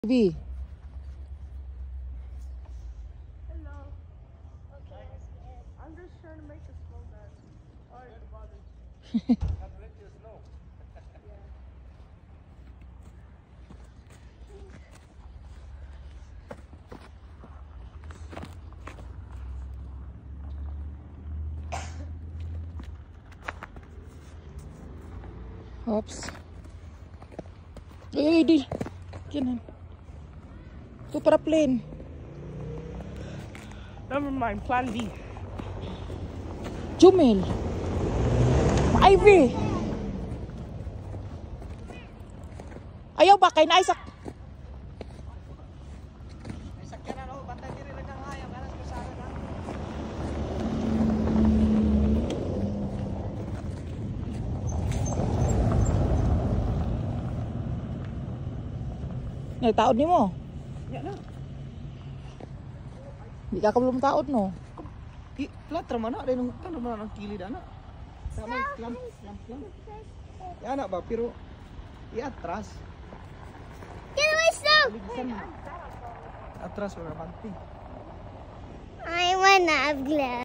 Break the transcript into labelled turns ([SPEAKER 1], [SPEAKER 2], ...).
[SPEAKER 1] Baby.
[SPEAKER 2] Hello. Okay. I'm just trying to make a snowman. Sorry to bother you. Have plenty of snow.
[SPEAKER 1] Oops. Eh, di. Ganun. Ito para plain.
[SPEAKER 2] Never mind, plan B.
[SPEAKER 1] Jumel. Ivy. Ayaw ba kay na Isaac?
[SPEAKER 3] Isaac yan ano, bantay diri lang ang hayang alas ko sa na.
[SPEAKER 1] Ngay taod ni mo.
[SPEAKER 3] Ya na.
[SPEAKER 1] Di ka belum taod no.
[SPEAKER 3] Platra man na rin ng man ang kilid ana. Sama lamp. Ya na ba pero iatras.
[SPEAKER 4] Get away, Snow!
[SPEAKER 3] Atras wala banting.
[SPEAKER 4] I wanna have glass.